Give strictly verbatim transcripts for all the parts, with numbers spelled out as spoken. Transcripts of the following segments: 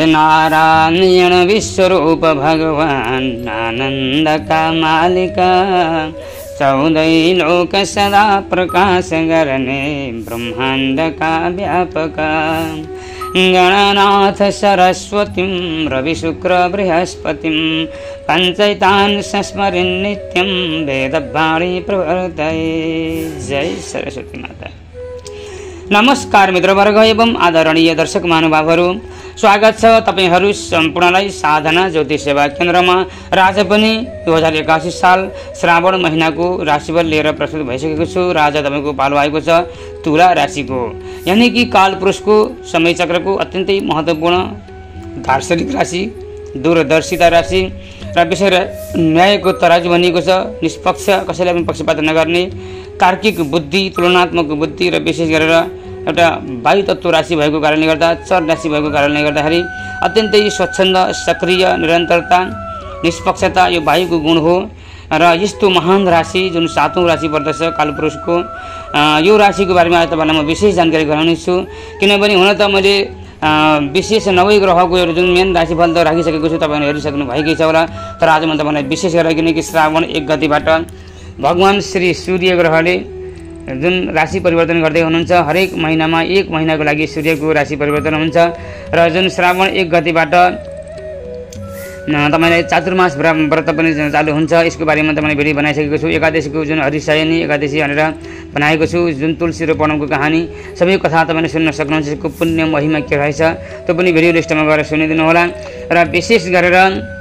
नारायण विश्वरूप भगवान् आनंद का मालिका चौदह लोक सदा प्रकाश करने ब्रह्मांड का व्यापका गणनाथ सरस्वतीं रवि शुक्र बृहस्पतिं पंचैतान् संस्मरन् नित्यं वेदवाणी प्रवर्तये। जय सरस्वती माता। नमस्कार मित्रवर्ग एवं आदरणीय दर्शक महानुभावहरू, स्वागत छ तपाईहरू सम्पूर्णलाई साधना ज्योतिष सेवा केन्द्रमा। र आज पनि दुई हजार एकासी साल श्रावण महिनाको राशिफल लिएर प्रस्तुत भइसकेको छु। र आज तपाईँको पालो आएको छ तुला राशिको, यानि कि कालपुरुषको समय चक्रको अत्यन्तै महत्त्वपूर्ण दार्शनिक राशि, दूरदर्शिता राशि र विशेष न्यायको तराजु भनिएको छ। निष्पक्ष, कसैलाई पनि पक्षपात नगर्ने, तार्किक बुद्धि, तुलनात्मक बुद्धि र विशेष गरेर एउटा वायु तत्व राशि भएको कारणले गर्दा, चर राशि भएको कारणले गर्दाखेरि अत्यन्तै स्वच्छन्द, सक्रिय, निरन्तरता, निष्पक्षता यो वायुको गुण हो। र यस्तो महान राशि जुन सातौं राशि पर्दछ कालपुरुषको, यो राशिको बारेमा आज तपाईँलाई म विशेष जानकारी गराउने छु। किनभने हुन त मैले विशेष नवै ग्रहको एउटा जुन मेन राशिफल त राखिसकेको छु, तपाईँले हेरिसक्नु भएकै छ होला। तर आज म तपाईँलाई विशेष गरेर, किनकि श्रावण एक गतिबाट भगवान श्री सूर्य ग्रहले जुन राशि परिवर्तन गर्दै हुनुहुन्छ, हरेक महिनामा एक महिनाको लागि सूर्यको राशि परिवर्तन हुन्छ। र जुन श्रावण एक गतिबाट तपाईँलाई चातुर्मास व्रत पनि चालु हुन्छ। यसको बारेमा तपाईँले भिडियो बनाइसकेको छु। एकादशीको जुन हरिशयनी एकादशी भनेर बनाएको छु, जुन तुलसी रोपणको कहानी, सबै कथा तपाईँले सुन्न सक्नुहुन्छ। यसको पुण्य महिमा के रहेछ त्यो पनि भिडियो लिस्टमा गएर सुनिदिनु होला। र विशेष गरेर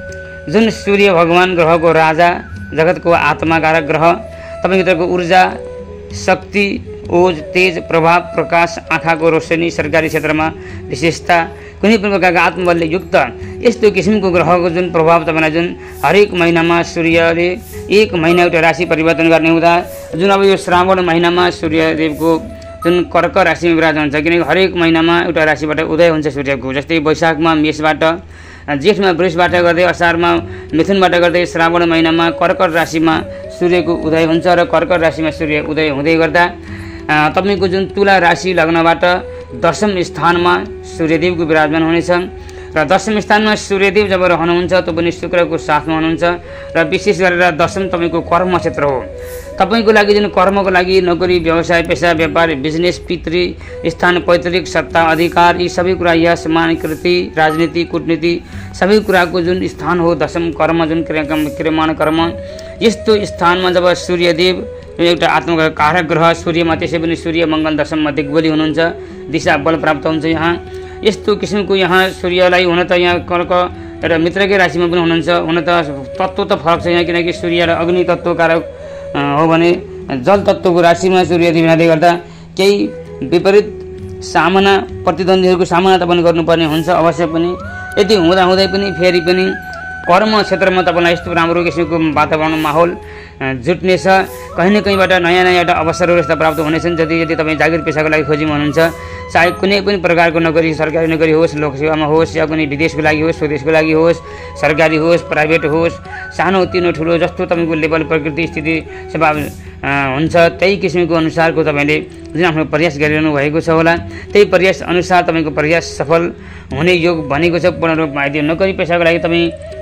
जुन सूर्य भगवान ग्रहको राजा, जगतको आत्माकारक ग्रह, तपाईँभित्रको ऊर्जा, शक्ति, ओज, तेज, प्रभाव, प्रकाश, आँखाको रोशनी, सरकारी क्षेत्रमा विशेषता, कुनै पनि प्रकारको आत्मबलले युक्त यस्तो किसिमको ग्रहको जुन प्रभाव तपाईँलाई जुन हरेक महिनामा सूर्यले एक महिना एउटा राशि परिवर्तन गर्ने हुँदा, जुन अब यो श्रावण महिनामा सूर्यदेवको जुन कर्क राशिमा विराज हुन्छ, किनकि हरेक महिनामा एउटा राशिबाट उदय हुन्छ सूर्यको। जस्तै वैशाखमा मेषबाट, जेठमा वृषबाट गर्दै, असारमा मिथुनबाट गर्दै श्रावण महिनामा कर्कट राशिमा सूर्यको उदय हुन्छ। र कर्कट राशिमा सूर्य उदय हुँदै गर्दा तपाईँको जुन तुला राशि लग्नबाट दशम स्थानमा सूर्यदेवको विराजमान हुनेछ। र दशम स्थानमा सूर्यदेव जब रहनुहुन्छ त्यो पनि शुक्रको साथमा हुनुहुन्छ। र विशेष गरेर दशम तपाईँको कर्म क्षेत्र हो। तपाईँको लागि जुन कर्मको लागि नोकरी, व्यवसाय, पेसा, व्यापार, बिजनेस, पितृ स्थान, पैतृक सत्ता, अधिकार, यी सबै कुरा, यश, मान, कीर्ति, राजनीति, कूटनीति, सबै कुराको जुन स्थान हो दशम कर्म, जुन क्रियमान कर्म, यस्तो स्थानमा जब सूर्यदेव एउटा आत्मका कारक ग्रह सूर्यमा, त्यसै पनि सूर्य मङ्गल दशममा दिग्बली हुनुहुन्छ, दिशा बल प्राप्त हुन्छ। यहाँ यस्तो किसिमको यहाँ सूर्यलाई हुन त यहाँ कर्क एउटा मित्रकै राशिमा पनि हुनुहुन्छ। हुन त तत्त्व त फरक छ यहाँ, किनकि सूर्यलाई अग्नि तत्त्व कारक हो भने जल तत्त्वको राशिमा सूर्यदेव हुँदै गर्दा केही विपरीत सामना, प्रतिद्वन्दीहरूको सामना तपाईँले गर्नुपर्ने हुन्छ अवश्य पनि। यति हुँदा हुँदै पनि फेरि पनि कर्म क्षेत्रमा तपाईँलाई यस्तो राम्रो किसिमको वातावरण, माहौल जुट्नेछ। कहीँ न कहीँबाट नयाँ नयाँ एउटा अवसरहरू यस्ता प्राप्त हुनेछन्। यदि यदि तपाईँ जागिर पेसाको लागि खोजीमा हुनुहुन्छ, चाहे कुनै पनि प्रकारको नोकरी, सरकारी नोकरी होस्, लोकसेवामा होस्, या कुनै विदेशको लागि होस्, स्वदेशको लागि होस्, सरकारी होस्, प्राइभेट होस्, सानो तिनो ठुलो, जस्तो तपाईँको लेभल, प्रकृति, स्थिति, सेवा हुन्छ, त्यही किसिमको अनुसारको तपाईँले जुन आफ्नो प्रयास गरिरहनु भएको छ होला, त्यही प्रयास अनुसार तपाईँको प्रयास सफल हुने योग भनेको छ पूर्ण रूपमा। यदि नोकरी पेसाको लागि तपाईँ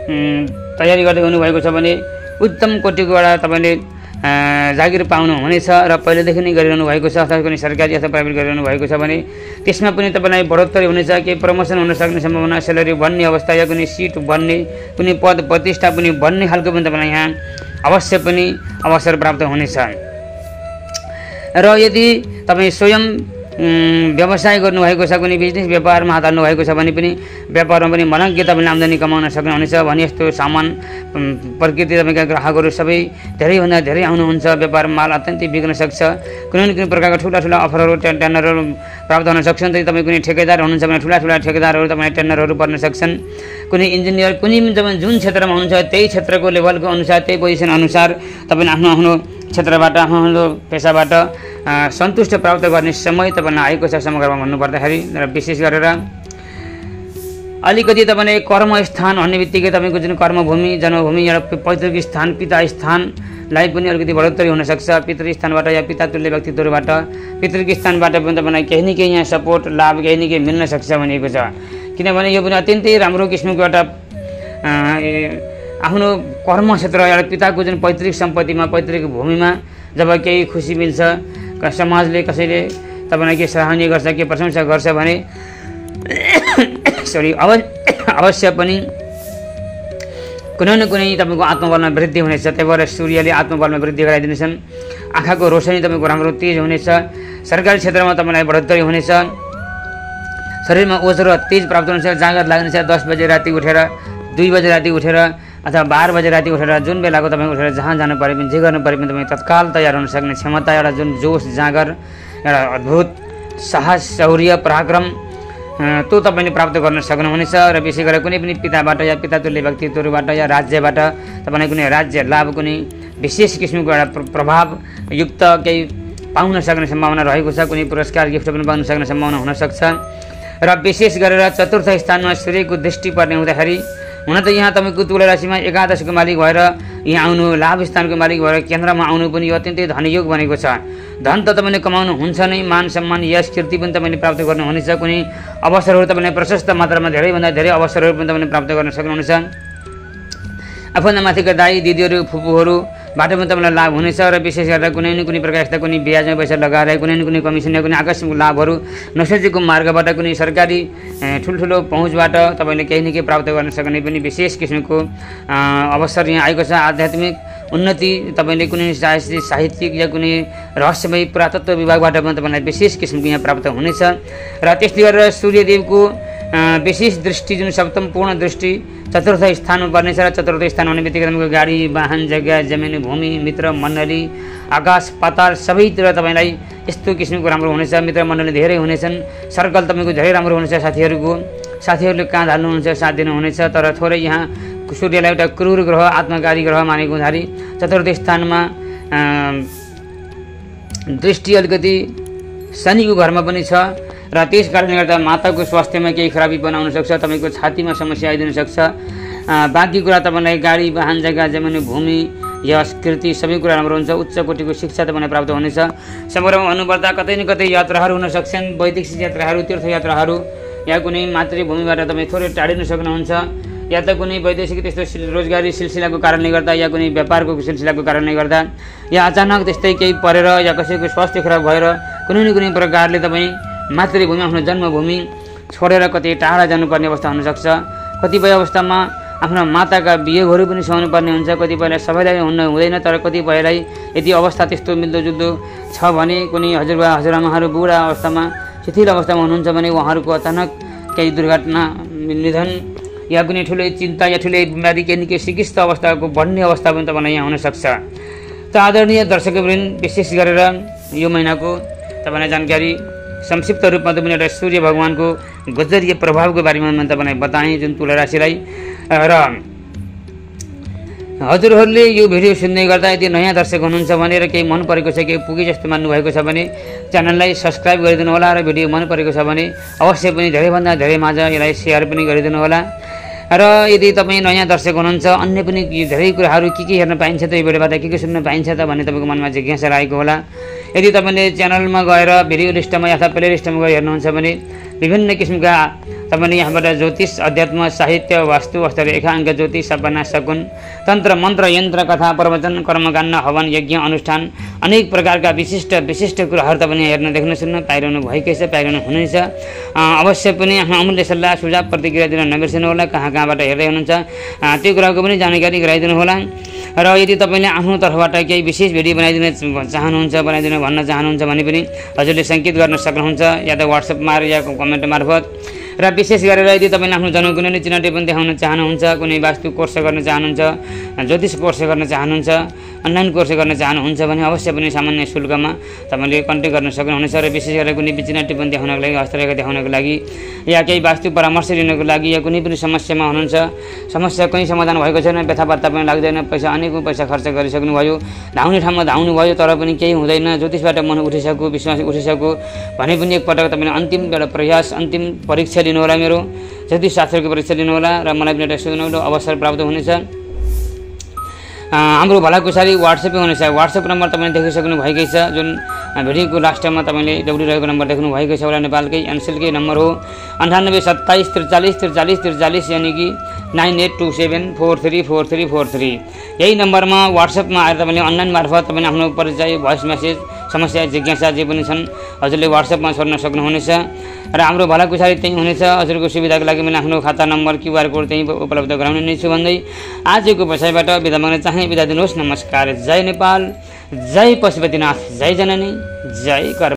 तयारी गर्दै हुनुभएको छ भने उत्तम कोटिको एउटा तपाईँले जागिर पाउनु हुनेछ। र पहिलेदेखि नै गरिरहनु भएको छ, अथवा कुनै सरकारी अथवा प्राइभेट गरिरहनु भएको छ भने त्यसमा पनि तपाईँलाई बढोत्तरी हुनेछ, केही प्रमोसन हुन सक्ने सम्भावना, स्यालेरी बढ्ने अवस्था, या कुनै सिट बढ्ने, कुनै पद प्रतिष्ठा पनि बढ्ने खालको पनि तपाईँलाई यहाँ अवश्य पनि अवसर प्राप्त हुनेछ। र यदि तपाईँ स्वयं व्यवसाय गर्नुभएको छ, कुनै बिजनेस व्यापारमा हात हाल्नु भएको छ भने पनि व्यापारमा पनि मनज्ञ तपाईँले आम्दानी कमाउन सक्नुहुनेछ। भने यस्तो सामान, प्रकृति, तपाईँका ग्राहकहरू सबै धेरैभन्दा धेरै आउनुहुन्छ। व्यापार माल अत्यन्तै बिग्न सक्छ। कुनै न कुनै प्रकारका ठुला ठुला अफरहरू, टेन्डरहरू प्राप्त हुन सक्छन्। त्यही तपाईँ कुनै ठेकेदार हुनुहुन्छ भने ठुला ठुला ठेकेदारहरू तपाईँलाई टेन्डरहरू पर्न सक्छन्। कुनै इन्जिनियर, कुनै तपाईँ जुन क्षेत्रमा हुनुहुन्छ त्यही क्षेत्रको लेभलको अनुसार, त्यही पोजिसन अनुसार तपाईँले आफ्नो आफ्नो क्षेत्रबाट, आफ्नो आफ्नो पेसाबाट सन्तुष्ट प्राप्त गर्ने समय तपाईँलाई आएको छ समग्रमा भन्नुपर्दाखेरि। र विशेष गरेर अलिकति तपाईँले कर्मस्थान भन्ने बित्तिकै तपाईँको जुन कर्मभूमि, जन्मभूमि, एउटा पैतृक स्थान, पिता स्थानलाई पनि अलिकति बढोत्तरी हुनसक्छ। पितृस्थानबाट या पितातुल्य व्यक्तित्वबाट, पितृक स्थानबाट पनि तपाईँलाई केही न केही यहाँ सपोर्ट, लाभ केही न केही मिल्न सक्छ भनेको छ। किनभने यो पनि अत्यन्तै राम्रो किसिमको एउटा आफ्नो कर्म क्षेत्र एउटा पिताको जुन पैतृक सम्पत्तिमा पैतृक भूमिमा जब केही खुसी मिल्छ, समाजले कसैले तपाईँलाई के सराहनीय गर्छ, के प्रशंसा गर्छ भने सरी अवश्य पनि कुनै न कुनै तपाईँको आत्मबलमा वृद्धि हुनेछ। त्यही भएर सूर्यले आत्मबलमा वृद्धि गराइदिनेछन्। आँखाको रोशनी तपाईँको राम्रो तेज हुनेछ। सरकारी क्षेत्रमा तपाईँलाई बढोत्तरी हुनेछ। शरीरमा ओज र तेज प्राप्त हुनेछ। जाँगर लाग्नेछ। दस बजे राति उठेर, दुई बजे राति उठेर अथवा बाह्र बजे राति उठेर जुन बेलाको तपाईँ उठेर जहाँ जानु परे पनि जे गर्नु परे पनि तपाईँ तत्काल तयार हुन सक्ने क्षमता, एउटा जुन जोस जाँगर, एउटा अद्भुत साहस, शौर्य, पराक्रम त्यो तपाईँले प्राप्त गर्न सक्नुहुनेछ। र विशेष गरेर कुनै पनि पिताबाट या पितातुल्य व्यक्तित्वहरूबाट या राज्यबाट तपाईँलाई कुनै राज्य लाभ, कुनै विशेष किसिमको एउटा प्रभावयुक्त केही पाउन सक्ने सम्भावना रहेको छ। कुनै पुरस्कार गिफ्ट पनि पाउन सक्ने सम्भावना हुनसक्छ। र विशेष गरेर चतुर्थ स्थानमा सूर्यको दृष्टि पर्ने हुँदाखेरि हुन त यहाँ तपाईँको तुला राशिमा एकादशको मालिक भएर यहाँ आउनु, लाभ स्थानको मालिक भएर केन्द्रमा आउनु पनि यो अत्यन्तै धनयोग बनेको छ। धन त तपाईँले कमाउनु हुन्छ नै, मान सम्मान यश कीर्ति पनि तपाईँले प्राप्त गर्नुहुनेछ। कुनै अवसरहरू तपाईँले प्रशस्त मात्रामा धेरैभन्दा धेरै अवसरहरू पनि तपाईँले प्राप्त गर्न सक्नुहुनेछ। आफूभन्दा माथिका दाई दिदीहरू फुपूहरूबाट पनि तपाईँलाई लाभ हुनेछ। र विशेष गरेर कुनै न कुनै प्रकार यस्ता कुनै ब्याजमा पैसा लगाएर कुनै न कुनै कमिसन या कुनै आकस्मिक लाभहरू नसोचेको मार्गबाट कुनै सरकारी ठुल्ठुलो पहुँचबाट तपाईँले केही न केही प्राप्त गर्न सक्ने पनि विशेष किसिमको अवसर यहाँ आएको छ। आध्यात्मिक उन्नति तपाईँले कुनै साहित्यिक या कुनै रहस्यमय पुरातत्व विभागबाट पनि तपाईँलाई विशेष किसिमको यहाँ प्राप्त हुनेछ। र त्यसले गरेर सूर्यदेवको विशेष दृष्टि जुन सप्तम पूर्ण दृष्टि चतुर्थ स्थानमा पर्नेछ। र चतुर्थ स्थान हुने बित्तिकै तपाईँको गाडी, वाहन, जग्गा, जमिन, भूमि, मित्र मण्डली, आकाश पाताल सबैतिर तपाईँलाई यस्तो किसिमको राम्रो हुनेछ। मित्र मण्डली धेरै हुनेछन्। सर्कल तपाईँको धेरै राम्रो हुनेछ। साथीहरूको साथीहरूले काँध हाल्नुहुन्छ, साथ दिनुहुनेछ। तर थोरै यहाँ सूर्यलाई एउटा क्रूर ग्रह, आत्मकारी ग्रह मानेको हुँदाखेरि चतुर्थ स्थानमा दृष्टि अलिकति शनिको घरमा पनि छ। र त्यस कारणले गर्दा माताको स्वास्थ्यमा केही खराबी पनि आउन सक्छ। तपाईँको छातीमा समस्या आइदिन सक्छ। बाँकी कुरा तपाईँलाई गाडी, वाहन, जग्गा, जमिन, भूमि, यश, कीर्ति सबै कुरा राम्रो हुन्छ। उच्च कोटिको शिक्षा तपाईँलाई प्राप्त हुनेछ। समग्रमा भन्नुपर्दा कतै न कतै यात्राहरू हुन सक्छन्। वैदेशिक यात्राहरू, तीर्थयात्राहरू या कुनै मातृभूमिबाट तपाईँ थोरै टाढिन सक्नुहुन्छ। या त कुनै वैदेशिक त्यस्तो रोजगारी सिलसिलाको कारणले गर्दा या कुनै व्यापारको सिलसिलाको कारणले गर्दा या अचानक त्यस्तै केही परेर या कसैको स्वास्थ्य खराब भएर कुनै न कुनै प्रकारले तपाईँ मातृभूमि, आफ्नो जन्मभूमि छोडेर कतै टाढा जानुपर्ने अवस्था हुनसक्छ। कतिपय अवस्थामा आफ्ना माताका वियोगहरू पनि सहनु पर्ने हुन्छ। कतिपयलाई सबैलाई हुन हुँदैन, तर कतिपयलाई यदि अवस्था त्यस्तो मिल्दोजुल्दो छ भने कुनै हजुरबा हजुरआमाहरू बुढा अवस्थामा शिथिल अवस्थामा हुनुहुन्छ भने उहाँहरूको अचानक केही दुर्घटना, निधन या कुनै ठुलै चिन्ता या ठुलै बिमारी केही न केही सिकिस्त अवस्थाको बढ्ने अवस्था पनि तपाईँलाई यहाँ हुनसक्छ। त आदरणीय दर्शकवृन्द, विशेष गरेर यो महिनाको तपाईँलाई जानकारी संक्षिप्त रूपमा पनि एउटा सूर्य भगवानको गोचरीय प्रभावको बारेमा मैले तपाईँलाई बताएँ जुन तुला राशिलाई। र हजुरहरूले यो भिडियो सुन्दै गर्दा यदि नयाँ दर्शक हुनुहुन्छ भने र केही मन परेको छ, केही पुगे जस्तो मान्नुभएको छ भने च्यानललाई सब्सक्राइब गरिदिनु होला। र भिडियो मन परेको छ भने अवश्य पनि धेरैभन्दा धेरै माझ यसलाई सेयर पनि गरिदिनु होला। र यदि तपाईँ नयाँ दर्शक हुनुहुन्छ, अन्य पनि धेरै कुराहरू के के हेर्न पाइन्छ त, यो भिडियोबाट के के सुन्न पाइन्छ त भन्ने तपाईँको मनमा जिज्ञासा लागेको होला। यदि तपाईँले च्यानलमा गएर भिडियो लिस्टमा अथवा प्ले लिस्टमा गएर हेर्नुहुन्छ भने विभिन्न किसिमका तपाईँले यहाँबाट ज्योतिष, अध्यात्म, साहित्य, वास्तु, हस्तरेखा, अङ्क ज्योतिष, सपना, शकुन, तन्त्र, मन्त्र, यन्त्र, कथा, प्रवचन, कर्मकाण्ड, हवन, यज्ञ, अनुष्ठान अनेक प्रकारका विशिष्ट विशिष्ट कुराहरू तपाईँले हेर्न, देख्न, सुन्न पाइरहनु भएकै छ, पाइरहनु हुनेछ। अवश्य पनि आफ्नो अमूल्य सल्लाह सुझाव प्रतिक्रिया दिन नबिर्सनु होला। कहाँ कहाँबाट हेर्दै हुनुहुन्छ त्यो कुराको पनि जानकारी गराइदिनु होला। र यदि तपाईँले आफ्नो तर्फबाट केही विशेष भिडियो बनाइदिन चाहनुहुन्छ, बनाइदिन भन्न चाहनुहुन्छ भने पनि हजुरले सङ्केत गर्न सक्नुहुन्छ, या त वाट्सएप मार्फत या कमेन्ट मार्फत। र विशेष गरेर यदि तपाईँले आफ्नो जन्म कुनै चिनारी पनि देखाउन चाहनुहुन्छ, कुनै वास्तु कोर्स गर्न चाहनुहुन्छ, ज्योतिष कोर्स गर्न चाहनुहुन्छ, अनलाइन कोर्स गर्न चाहनुहुन्छ भने अवश्य पनि सामान्य शुल्कमा तपाईँले कन्ट्याक्ट गर्न सक्नुहुनेछ। र विशेष गरेर कुनै चिनारी पनि देखाउनको लागि, हस्तरेखा देखाउनको लागि या केही वास्तु परामर्श लिनको लागि या कुनै पनि समस्यामा हुनुहुन्छ, समस्या कुनै समाधान भएको छैन, व्यथापत्ता पनि लाग्दैन, पैसा अनेकौँ पैसा खर्च गरिसक्नुभयो, धाउने ठाउँमा धाउनुभयो तर पनि केही हुँदैन, ज्योतिषबाट मन उठिसक्यो, विश्वास उठिसक्यो भने पनि एकपटक तपाईँले अन्तिम एउटा प्रयास, अन्तिम परीक्षा लिनु होला, मेरो ज्योतिष शास्त्रको परीक्षा लिनु होला र मलाई पनि एउटा सुनौलो अवसर प्राप्त हुनेछ। हाम्रो भलाकुसारी वाट्सएपै हुनेछ। वाट्सएप नम्बर तपाईँले देखिसक्नु भएकै छ, जुन भिडियोको लास्टमा तपाईँले दौडिरहेको नम्बर देख्नु भएको छ होला, नेपालकै एनसेलकै नम्बर हो अन्ठानब्बे सत्ताइस त्रिचालिस त्रिचालिस त्रिचालिस यानि कि nine eight two seven four three four three four three. यही नम्बरमा वाट्सएपमा आएर तपाईँले अनलाइन मार्फत तपाईँले आफ्नो परिचय, भोइस मेसेज, समस्या, जिज्ञासा जे पनि छन् हजुरले वाट्सएपमा छोड्न सक्नुहुनेछ र हाम्रो भलाकुसारी त्यही हुनेछ। हजुरको सुविधाको लागि मैले आफ्नो खाता नम्बर, क्युआर कोड त्यही उपलब्ध गराउने नै छु भन्दै आजको बसाइबाट बिदा माग्न चाहे। बिदा दिनुहोस्। नमस्कार। जय नेपाल, जय पशुपतिनाथ, जय जननी, जय कर।